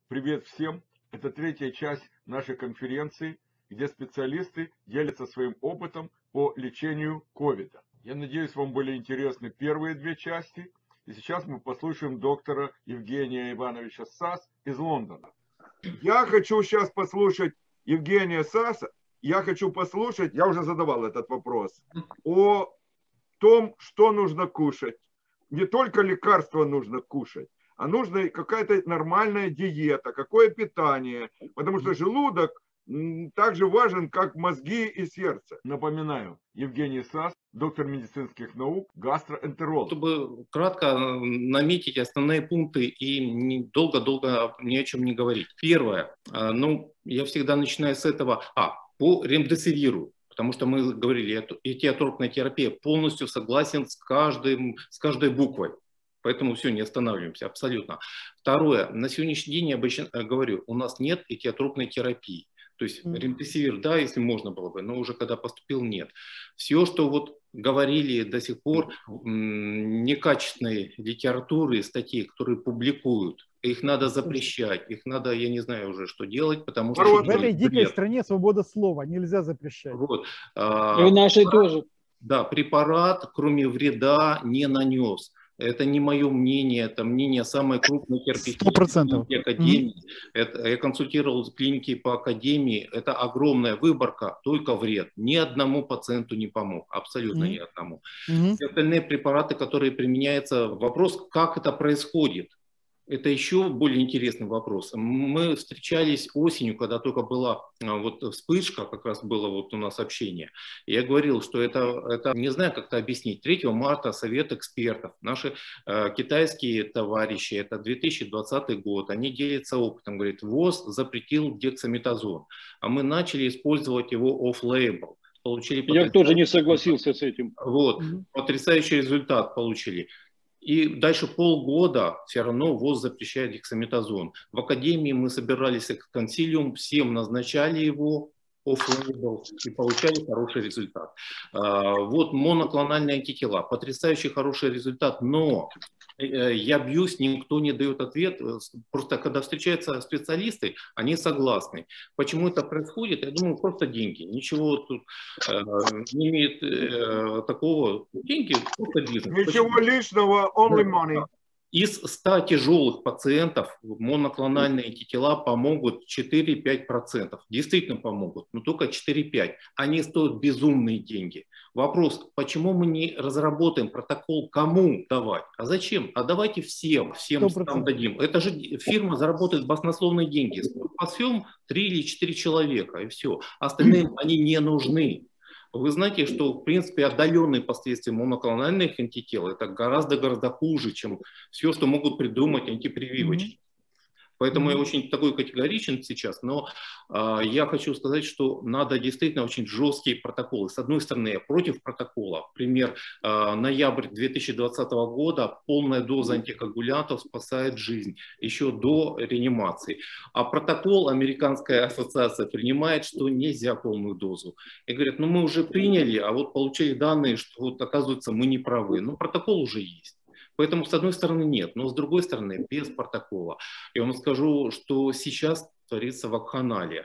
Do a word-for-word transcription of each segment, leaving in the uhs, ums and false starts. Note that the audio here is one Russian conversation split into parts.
Привет всем! Это третья часть нашей конференции, где специалисты делятся своим опытом по лечению ковида. Я надеюсь, вам были интересны первые две части. И сейчас мы послушаем доктора Евгения Ивановича Сас из Лондона. Я хочу сейчас послушать Евгения Саса. Я хочу послушать, я уже задавал этот вопрос, о том, что нужно кушать. Не только лекарства нужно кушать, а нужна какая-то нормальная диета, какое питание. Потому что желудок так же важен, как мозги и сердце. Напоминаю, Евгений Сас, доктор медицинских наук, гастроэнтеролог. Чтобы кратко наметить основные пункты и долго-долго ни о чем не говорить. Первое, ну, я всегда начинаю с этого, а, по ремдесивиру. Потому что мы говорили, этиотропная терапия, полностью согласен с, каждым, с каждой буквой. Поэтому все, не останавливаемся, абсолютно. Второе, на сегодняшний день я обычно говорю, у нас нет этиотропной терапии. То есть ремдесивир, да, если можно было бы, но уже когда поступил, нет. Все, что вот говорили до сих пор, некачественные литературы, статьи, которые публикуют, их надо запрещать, их надо, я не знаю уже, что делать, потому что... В этой дикой стране свобода слова, нельзя запрещать. Вот. И в нашей тоже. Да, препарат, кроме вреда, не нанес. Это не мое мнение, это мнение самой крупной терапевтической академии. Это, я консультировал клиники по академии, это огромная выборка, только вред. Ни одному пациенту не помог, абсолютно mm-hmm. ни одному. Mm-hmm. Все остальные препараты, которые применяются, вопрос, как это происходит. Это еще более интересный вопрос. Мы встречались осенью, когда только была вот вспышка, как раз было вот у нас общение. Я говорил, что это, это не знаю, как это объяснить. третьего марта совет экспертов, наши э, китайские товарищи, это две тысячи двадцатый год, они делятся опытом. Говорят, ВОЗ запретил дексаметазон, а мы начали использовать его off-label. Получили Я тоже не согласился с этим. Вот, mm-hmm. потрясающий результат получили. И дальше полгода все равно ВОЗ запрещает дексаметазон. В академии мы собирались как консилиум, всем назначали его off-label и получали хороший результат. Вот моноклональные антитела, потрясающий хороший результат, но я бьюсь, никто не дает ответ. Просто когда встречаются специалисты, они согласны. Почему это происходит? Я думаю, просто деньги. Ничего тут э, не имеет э, такого. Деньги, просто бизнес. Ничего Почему? Лишнего, only money. Из ста тяжелых пациентов моноклональные антитела помогут четыре-пять процентов. Действительно помогут, но только четыре-пять. Они стоят безумные деньги. Вопрос, почему мы не разработаем протокол, кому давать? А зачем? А давайте всем, всем там дадим. Это же фирма заработает баснословные деньги. Спасем три или четыре человека, и все. Остальным они не нужны. Вы знаете, что, в принципе, отдаленные последствия моноклональных антител это гораздо-гораздо хуже, чем все, что могут придумать антипрививочники. Mm-hmm. Поэтому mm-hmm. я очень такой категоричен сейчас, но э, я хочу сказать, что надо действительно очень жесткие протоколы. С одной стороны, я против протокола. Пример, э, ноябрь две тысячи двадцатого года, полная доза антикоагулянтов спасает жизнь еще до реанимации. А протокол американская ассоциация принимает, что нельзя полную дозу. И говорят, ну мы уже приняли, а вот получили данные, что вот оказывается мы не правы. Но протокол уже есть. Поэтому, с одной стороны, нет, но с другой стороны, без протокола. Я вам скажу, что сейчас творится вакханалия.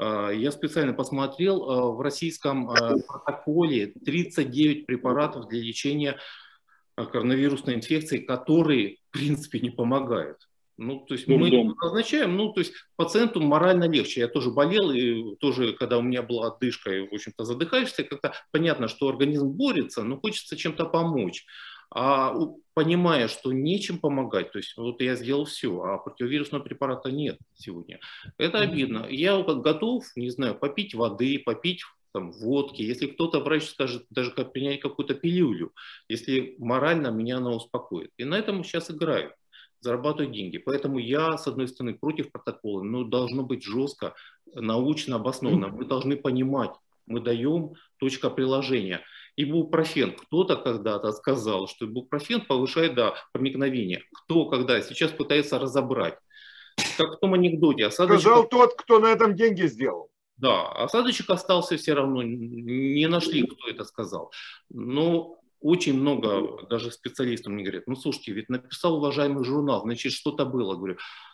Я специально посмотрел, в российском протоколе тридцать девять препаратов для лечения коронавирусной инфекции, которые, в принципе, не помогают. Ну, то есть мы назначаем, ну, то есть пациенту морально легче. Я тоже болел, и тоже, когда у меня была отдышка, и, в общем-то, задыхаешься, как-то понятно, что организм борется, но хочется чем-то помочь. А понимая, что нечем помогать, то есть вот я сделал все, а противовирусного препарата нет сегодня. Это обидно. Я готов, не знаю, попить воды, попить там, водки, если кто-то, врач скажет, даже как принять какую-то пилюлю, если морально меня она успокоит. И на этом сейчас играют, зарабатывают деньги. Поэтому я, с одной стороны, против протокола, но должно быть жестко, научно обоснованно. Мы должны понимать, мы даем точка приложения. Ибупрофен. Кто-то когда-то сказал, что ибупрофен повышает да, проникновение. Кто когда сейчас пытается разобрать. Как в том анекдоте. Осадочек... Сказал тот, кто на этом деньги сделал. Да, осадочек остался все равно. Не нашли, кто это сказал. Но очень много даже специалистов мне говорят, ну слушайте, ведь написал уважаемый журнал, значит что-то было. Говорю,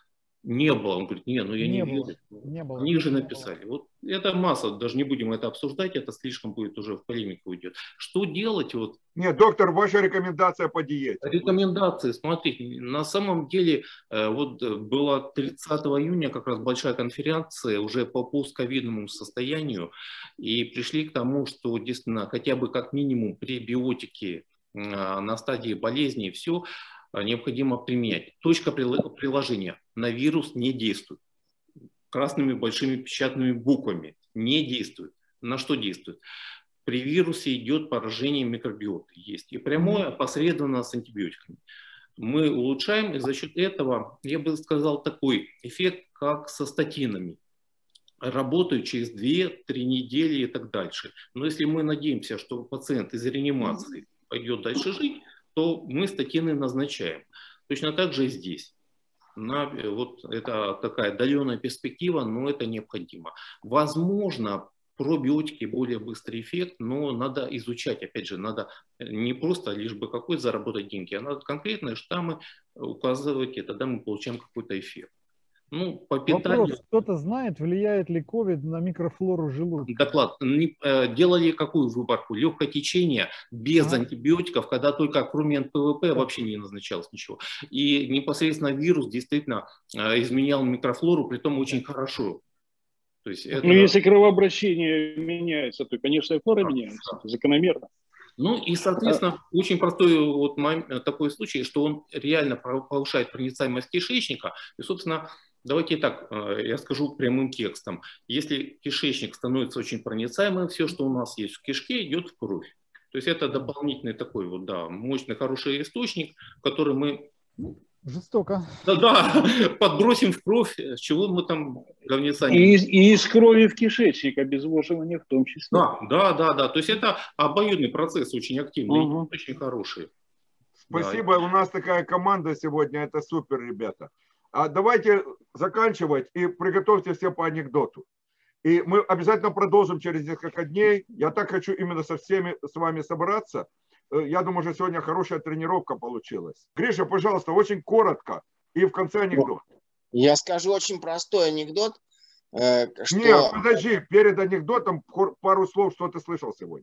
Не было. Он говорит, не, ну я не, Не не было, верю. не было. Ниже не написали. Вот это масса, даже не будем это обсуждать, это слишком будет уже в полемику уйдет. Что делать? Вот Нет, доктор, ваша рекомендация по диете. рекомендации, смотрите, на самом деле вот была тридцатого июня как раз большая конференция уже по постковидному состоянию, и пришли к тому, что действительно хотя бы как минимум пребиотики на стадии болезни все необходимо применять. Точка приложения: на вирус не действует. Красными большими печатными буквами не действует. На что действует? При вирусе идет поражение микробиоты, есть и прямое, опосредованно с антибиотиками. Мы улучшаем, и за счет этого, я бы сказал, такой эффект, как со статинами. Работают через две-три недели и так дальше. Но если мы надеемся, что пациент из реанимации пойдет дальше жить, то мы статины назначаем. Точно так же и здесь. На, вот это такая отдаленная перспектива, но это необходимо. Возможно, пробиотики более быстрый эффект, но надо изучать, опять же, надо не просто лишь бы какой заработать деньги, а надо конкретные штаммы указывать, и тогда мы получаем какой-то эффект. Ну, по питанию... Вопрос, кто-то знает, влияет ли ковид на микрофлору желудка? Доклад. Делали какую выборку? Легкое течение, без А? антибиотиков, когда только кроме эн пэ вэ пэ вообще не назначалось ничего. И непосредственно вирус действительно изменял микрофлору, при том очень хорошо. То есть это... Ну, если кровообращение меняется, то, конечно, и флора да, меняется. да. Это закономерно. Ну и, соответственно, а... очень простой вот такой случай, что он реально повышает проницаемость кишечника. И, собственно, давайте так, я скажу прямым текстом. Если кишечник становится очень проницаемым, все, что у нас есть в кишке, идет в кровь. То есть это дополнительный такой вот, да, мощный, хороший источник, который мы... Жестоко. Да, да, подбросим в кровь, с чего мы там говнеца не... И, и из крови в кишечник, обезвоживание в том числе. Да, да, да, да. То есть это обоюдный процесс, очень активный, угу. очень хороший. Спасибо, да. У нас такая команда сегодня, это супер, ребята. А давайте заканчивать и приготовьте все по анекдоту. И мы обязательно продолжим через несколько дней. Я так хочу именно со всеми с вами собраться. Я думаю, что сегодня хорошая тренировка получилась. Гриша, пожалуйста, очень коротко и в конце анекдот. Я скажу очень простой анекдот. Что... Нет, подожди, перед анекдотом пару слов, что ты слышал сегодня.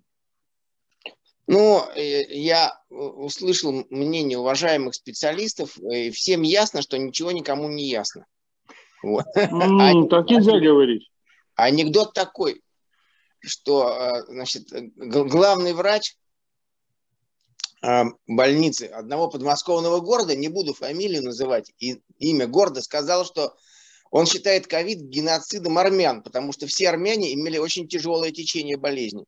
Ну, я услышал мнение уважаемых специалистов, и всем ясно, что ничего никому не ясно. Вот. Mm, так нельзя говорить. Анекдот такой, что, значит, главный врач больницы одного подмосковного города, не буду фамилию называть, и имя города, сказал, что он считает ковид геноцидом армян, потому что все армяне имели очень тяжелое течение болезни.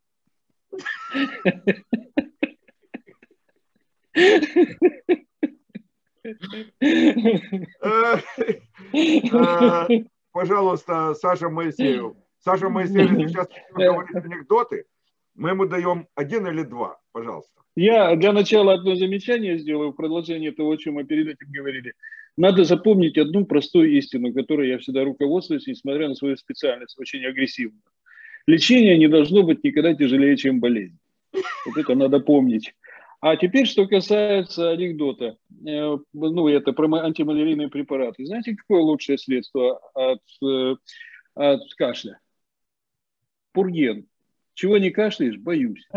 Пожалуйста, Саша Моисеев. Саша Моисеев, если сейчас говорит анекдоты, мы ему даем один или два, пожалуйста. Я для начала одно замечание сделаю в продолжение того, о чем мы перед этим говорили. Надо запомнить одну простую истину, которой я всегда руководствуюсь, несмотря на свою специальность, очень агрессивную. Лечение не должно быть никогда тяжелее, чем болезнь. Вот это надо помнить. А теперь, что касается анекдота. Ну, это про антималярийные препараты. Знаете, какое лучшее средство от, от кашля? Пурген. Чего не кашляешь, боюсь.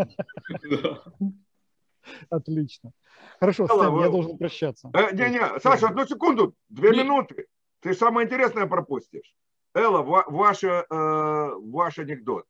Отлично. Хорошо, Сэм, я должен прощаться. Не-не, Саша, одну секунду, две минуты. Ты самое интересное пропустишь. Элла, ваш, ваш анекдот.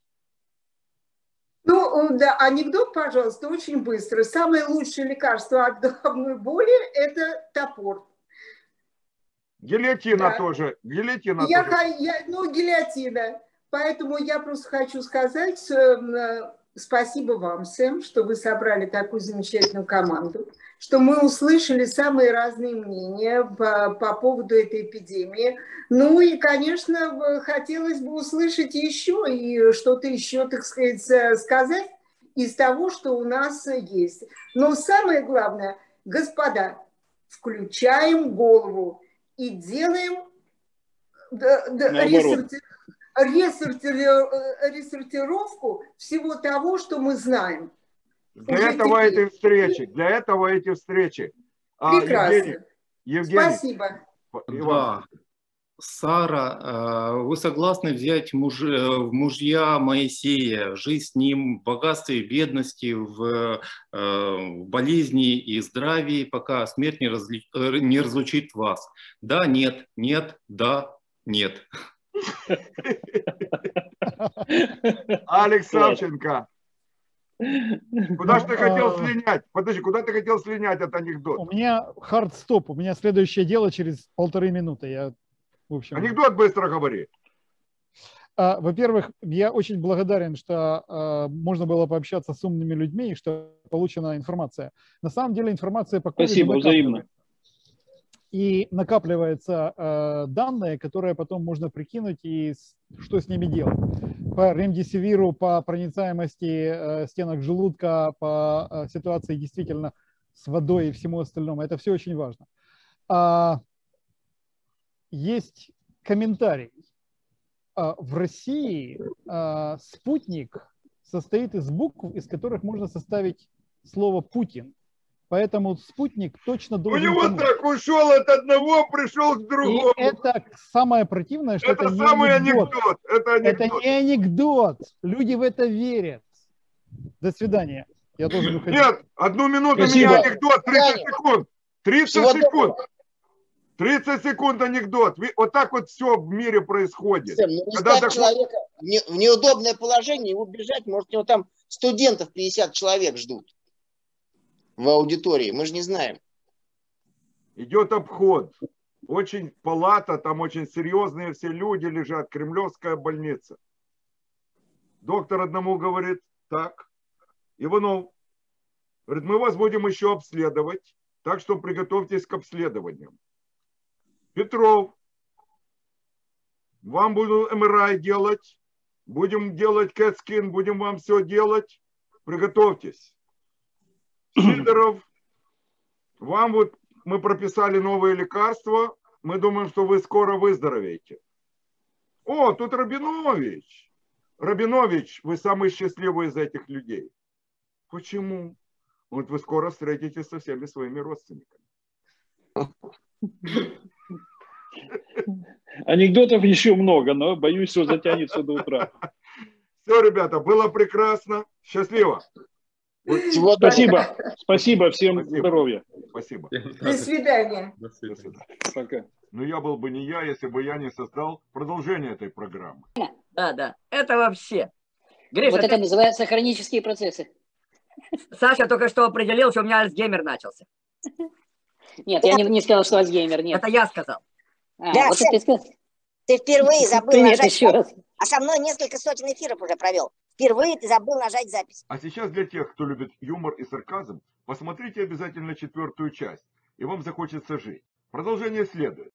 Ну, да, анекдот, пожалуйста, очень быстро. Самое лучшее лекарство от головной боли – это топор. Гильотина да. тоже. Гильотина я, тоже. Я, ну, гильотина. Поэтому я просто хочу сказать э, спасибо вам, Сэм, что вы собрали такую замечательную команду, что мы услышали самые разные мнения по, по поводу этой эпидемии. Ну и, конечно, хотелось бы услышать еще и что-то еще, так сказать, сказать из того, что у нас есть. Но самое главное, господа, включаем голову и делаем ресурсы. Ресортировку всего того, что мы знаем. Для Уже этого теперь. эти встречи, для этого эти встречи. Прекрасно. А, Евгений, Евгений, спасибо. Да. Сара, вы согласны взять муж, в мужья Моисея, жить с ним в богатстве и бедности, в, в болезни и здравии, пока смерть не, разли, не разлучит вас? Да, нет, нет, да, нет. Алекс Савченко. Куда же ты хотел слинять? Подожди, куда ты хотел слинять от анекдота? У меня хард-стоп, у меня следующее дело через полторы минуты. Я, в общем... Анекдот быстро говори. А, во-первых, я очень благодарен, что а, можно было пообщаться с умными людьми и что получена информация. На самом деле информация по ковиду Спасибо, взаимно. И накапливаются э, данные, которые потом можно прикинуть и с, что с ними делать. По ремдисивиру, по проницаемости э, стенок желудка, по э, ситуации действительно с водой и всему остальному. Это все очень важно. А, есть комментарий. А, в России а, спутник состоит из букв, из которых можно составить слово «Путин». Поэтому спутник точно должен... У него помочь. так ушел от одного, пришел к другому. И это самое противное, что это, это не самый анекдот. анекдот. Это, анекдот. Это не анекдот. Люди в это верят. До свидания. Я должен уходить. Нет, одну минуту Спасибо. меня анекдот, тридцать секунд. тридцать Всего секунд. тридцать секунд анекдот. Вот так вот все в мире происходит. Сэм, ну, не Когда ставь доход- человека в не- в неудобное положение и убежать, может, у него там студентов пятьдесят человек ждут в аудитории, мы же не знаем. Идет обход. Очень палата, там очень серьезные все люди лежат. Кремлевская больница. Доктор одному говорит, так, Иванов, говорит, мы вас будем еще обследовать, так что приготовьтесь к обследованиям. Петров, вам буду эм эр ай делать, будем делать кэт-скин, будем вам все делать, приготовьтесь. Сидоров, вам вот мы прописали новые лекарства, мы думаем, что вы скоро выздоровеете. О, тут Рабинович. Рабинович, вы самый счастливый из этих людей. Почему? Вот вы скоро встретитесь со всеми своими родственниками. Анекдотов еще много, но боюсь, что затянется до утра. Все, ребята, было прекрасно. Счастливо. Всего Спасибо. Спасибо. Всем Спасибо. здоровья. Спасибо. До свидания. До До свидания. свидания. Пока. Но я был бы не я, если бы я не создал продолжение этой программы. Да, да. Это вообще. Гриша, Вот ты- это называется хронические процессы. Саша только что определил, что у меня Альцгеймер начался. Нет, я не, не сказал, что Альцгеймер, нет. Это я сказал. А, Да, вот Сэм, это ты сказал. Ты впервые забыл Привет нажать еще запись. раз. А со мной несколько сотен эфиров уже провел. Впервые ты забыл нажать запись. А сейчас для тех, кто любит юмор и сарказм, посмотрите обязательно четвертую часть, и вам захочется жить. Продолжение следует.